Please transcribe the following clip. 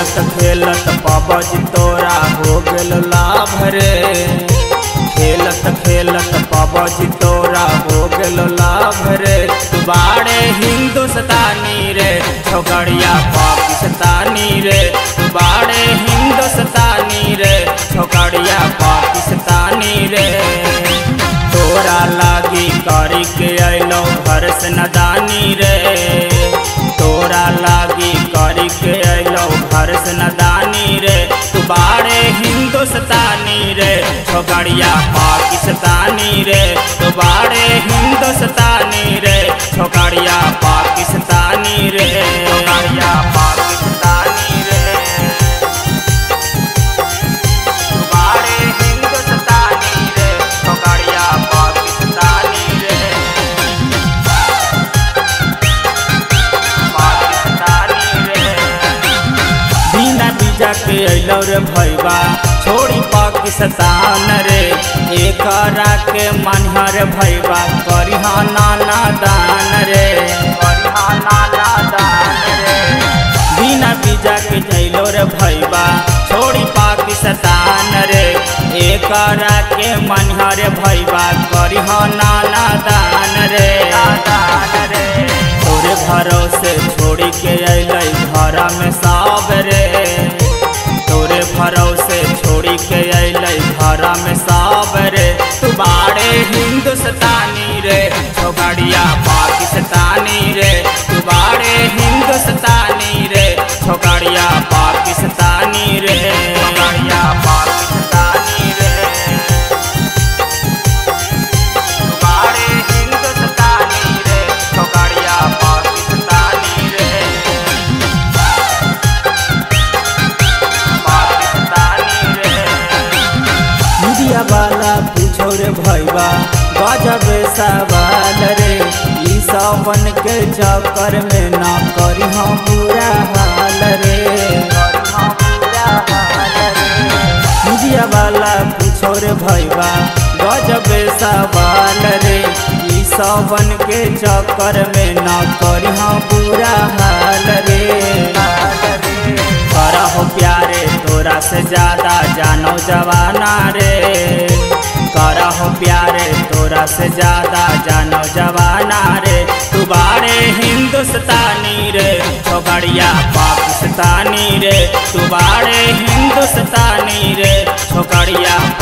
खेलत खेलत पाबाजी तोरा हो गेल लाभ रे। खेलत खेलत पाबाजी तोरा हो गेल लाभ रे। तू बाड़े हिंदुस्तानी रे छोकरिया पाकिस्तानी रे। तू बाड़े हिंदुस्तानी रे छोकरिया पाकिस्तानी रे। तोरा लागी करी के अलो घर से नदानी रे। तोरा लागी करी के अलो घर से नदानी रे। तू बाड़े हिंदुस्तानी रे छोकरिया पाकिस्तानी रे। तू बाड़े हिंदुस्तानी रे छोकरिया पाकिस्तानी रे। छोकरिया पाकिस्तानी रे। तू बाड़े हिंदुस्तानी रे छोकरिया पाकिस्तानी रे। पाकिस्तानी रे। बिना बीजा के अलो रे भैया छोड़ी पाकिस्तान रे। एकरा के मनहर भैया करिहा नाना दान रे। करिहा नाना दान रे। बिना बीजा के जैलो रे भैया छोड़ी पाकिस्तान रे। एकरा के मनहर भैया करिहा नाना दान रे। तोरे भरोसे छोड़ी के अलै घर में सब रे। तोरे भरोसे छोड़ी के अलै घर में सब रे। तू बाड़े हिंदुस्तानी रे छोकरिया पाकिस्तानी रे। तू बाड़े हिंदुस्तानी रे छोकरिया पाकिस्तानी रे। छोकरिया पाकिस्तानी रे। तू बाड़े हिंदुस्तानी रे छोकरिया पाकिस्तानी रे। मीडिया वाला पूछो रे भैया गजब सवाल रे। ई सावन के चक्कर में ना करी हम बुरा हाल रे। मीडिया वाला पूछो रे भैया गजब सवाल रे। ई सावन के चक्कर में ना करी हम बुरा हाल रे। करहो प्यारे तोरा से ज्यादा जानो जवाना रे। करहो प्यारे तोरा से ज्यादा जानो जवाना रे। तू बाड़े हिंदुस्तानी रे छोकरिया पाकिस्तानी रे। तू बाड़े हिंदुस्तानी रे छोकरिया